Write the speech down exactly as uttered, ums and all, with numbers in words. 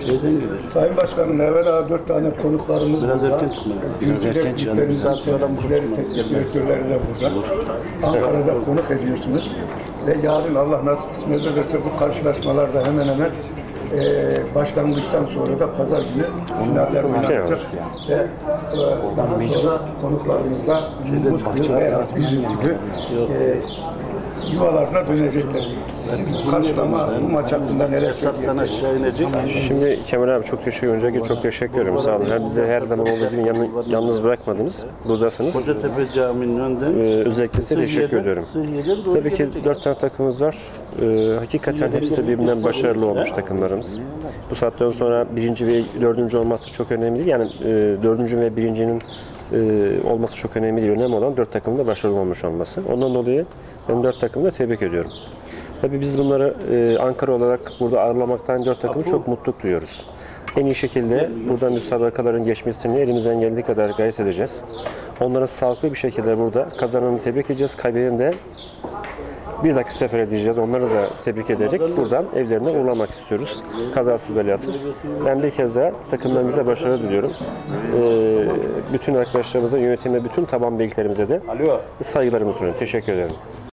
Şeyden gelir. Sayın Başkanım, evvela dört tane konuklarımız Biraz burada. erken çıkmalı. Biraz erken çıkmalı. Teknik direktörleri de burada. Ankara'da konuk ediyorsunuz. Ve yarın Allah nasip kısmet ederse bu karşılaşmalarda hemen hemen e, başlangıçtan sonra da pazar günü finaller oynanacak. Ve e, daha sonra konuklarımızla mutlu ve bildiği gibi e, yuvalarına dönecekler. Siz bu karşılama, bu maç hakkında neler söyleyeceksiniz? Şimdi Kemal abi çok teşekkür ederim. Çok teşekkür ederim. Sağ olun. Her bize her zaman olduğu gibi yan, yalnız bırakmadınız. Buradasınız. Kocatepe Camii'nin önden. Ee, özellikle size teşekkür ediyorum. Tabii ki dört tane takımımız var. Ee, hakikaten hepsi de birbirinden başarılı olmuş takımlarımız. Bu saatten sonra birinci ve dördüncü olması çok önemli değil. Yani e, dördüncü ve birincinin e, olması çok önemli değil. Önemli olan dört takımın da başarılı olmuş olması. Ondan dolayı ben dört takımı da tebrik ediyorum. Tabii biz bunları e, Ankara olarak burada ağırlamaktan dört takımı çok mutluluk duyuyoruz. En iyi şekilde burada müsabakaların geçmesini elimizden geldiği kadar gayret edeceğiz. Onları sağlıklı bir şekilde burada kazananı tebrik edeceğiz, kaybedeni de bir dakika sefer edeceğiz. Onları da tebrik ederek buradan evlerine uğurlamak istiyoruz. Kazasız belasız. Ben bir kez daha takımlarımıza başarı diliyorum. Ee, bütün arkadaşlarımıza, yönetime, bütün taban bilgilerimize de saygılarımı sunuyorum. Teşekkür ederim.